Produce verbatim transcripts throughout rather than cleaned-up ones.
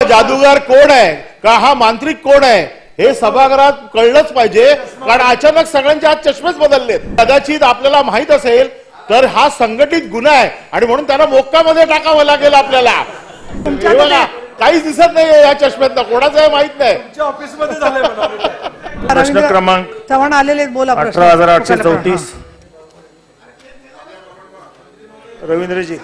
जादूगार कोण आहे का हा मांत्रिक कोण आहे हे सभागृहात कळलंच पाहिजे, कारण अचानक सगळ्यांचे आज चष्मेच बदललेत। कदाचित आपल्याला माहित असेल तर हा संघटित गुन्हा आहे आणि म्हणून त्यांना मोक्कामध्ये टाकावं लागेल आपल्याला। काहीच दिसत नाहीये या चष्म्यातनं, कोणाचं आहे माहित नाही। ऑफिसमध्ये झालंय प्रश्न क्रमांक चव्हाण आलेले बोला। अठरा हजार आठशे चौतीस रवींद्रजी।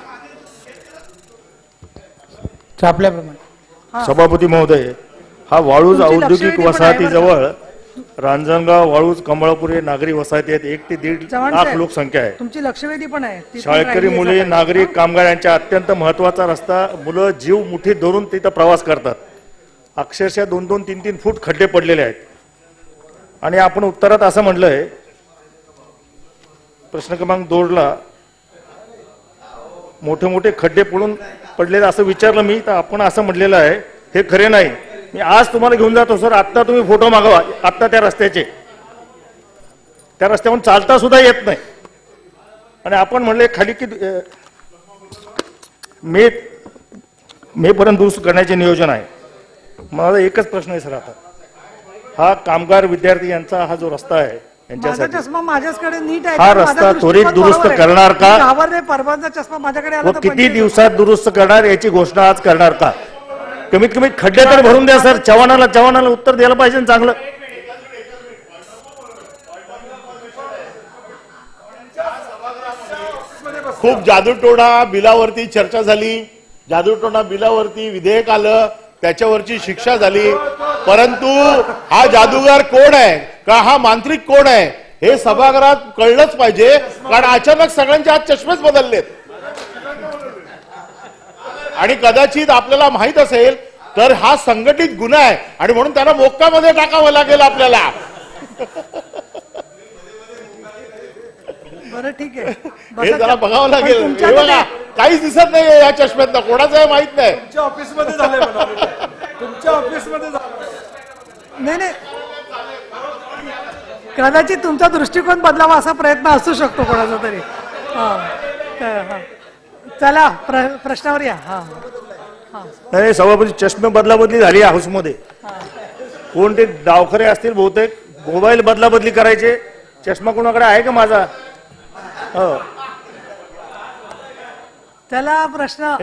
छापल्याप्रमाणे सभापती महोदय, हा वाळूज औद्योगिक वसाहतीजवळ रांजणगाव वाळूज कमळापूर हे नागरी वसाहती आहेत। एक ते दीड लाख लोकसंख्या आहे। तुमची लक्षवेधी पण आहे। शाळकरी मुले, नागरिक, कामगार यांच्या अत्यंत महत्वाचा रस्ता। मुलं जीव मुठीत धरून तिथं प्रवास करतात। अक्षरशः दोन दोन तीन तीन फूट खड्डे पडलेले आहेत आणि आपण उत्तरात असं म्हटलंय प्रश्न क्रमांक दोनला मोठे मोठे खड्डे पडून पडलेले असं विचारलं मी, तर आपण असं म्हटलेलं आहे हे खरे नाही। मी आज तुम्हाला घेऊन जातो सर, आत्ता तुम्ही फोटो मागवा आत्ता त्या रस्त्याचे। त्या रस्त्यावरून चालता सुद्धा येत नाही आणि आपण म्हणले खाली की मे मे पर्यंत दुरुस्त करण्याचे नियोजन आहे। मला एकच प्रश्न आहे सर, आता हा कामगार विद्यार्थी यांचा हा जो रस्ता आहे यांच्यासाठी चष्मा माझ्याकडे नीट आहे, हा रस्ता त्वरित दुरुस्त करणार का? परवाचा चष्मा माझ्याकडे आला व किती दिवसात दुरुस्त करणार याची घोषणा आज करणार का? कमीत कमी खड्डे तर भरून द्या सर। चव्हाणाला चव्हाणाला उत्तर द्यायला पाहिजे चांगलं। खूप जादूटोणा बिलावरती चर्चा झाली, जादूटोणा बिलावरती विधेयक आलं, त्याच्यावरची शिक्षा झाली, परंतु हा जादूगार कोण आहे का हा मांत्रिक कोण आहे हे सभागृहात कळलंच पाहिजे, कारण अचानक सगळ्यांचे आज चष्मेच बदललेत। आणि कदाचित आपल्याला माहित असेल तर हा संघटित गुन्हा आहे आणि म्हणून त्यांना मोक्कामध्ये टाकावं लागेल आपल्याला। बरं ठीक आहे, हे जरा बघावं लागेल। हे बघा काहीच दिसत नाहीये या चष्म्यातनं, कोणाचं आहे माहित नाही। तुमच्या ऑफिसमध्ये झालंय तुमच्या ऑफिसमध्ये नाही नाही, कदाचित तुमचा दृष्टिकोन बदलावा असा प्रयत्न असू शकतो कोणाचा तरी। हा चला प्रश्नावर या। हा नाही सभापती, चष्मे बदला बदली झाली हाऊस मध्ये। कोण ते डावखरे असतील बहुतेक, मोबाईल बदला बदली करायचे। चष्मा कोणाकडे आहे का माझा? हो चला प्रश्न,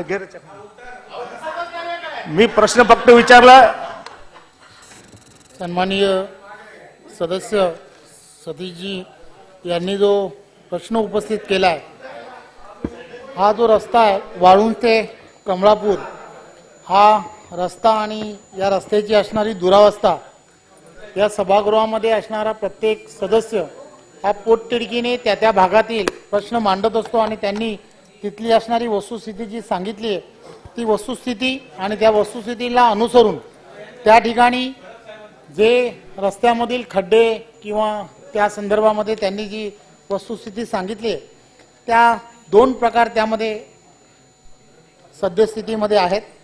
मी प्रश्न फक्त विचारला। सन्माननीय सदस्य सतीशजी यांनी जो प्रश्न उपस्थित केला आहे, हा जो रस्ता आहे वाळूंज ते कमळापूर, हा रस्ता आणि या रस्त्याची असणारी दुरावस्था, या सभागृहामध्ये असणारा प्रत्येक सदस्य हा पोटतिडकीने त्या त्या भागातील प्रश्न मांडत असतो आणि त्यांनी तिथली असणारी वस्तुस्थिती जी सांगितली आहे ती वस्तुस्थिती आणि त्या वस्तुस्थितीला अनुसरून त्या ठिकाणी जे रस्त्यामधील खड्डे किंवा त्या संदर्भामध्ये त्यांनी जी वस्तुस्थिती सांगितली आहे त्या दोन प्रकार त्यामध्ये सद्यस्थितीमध्ये आहेत।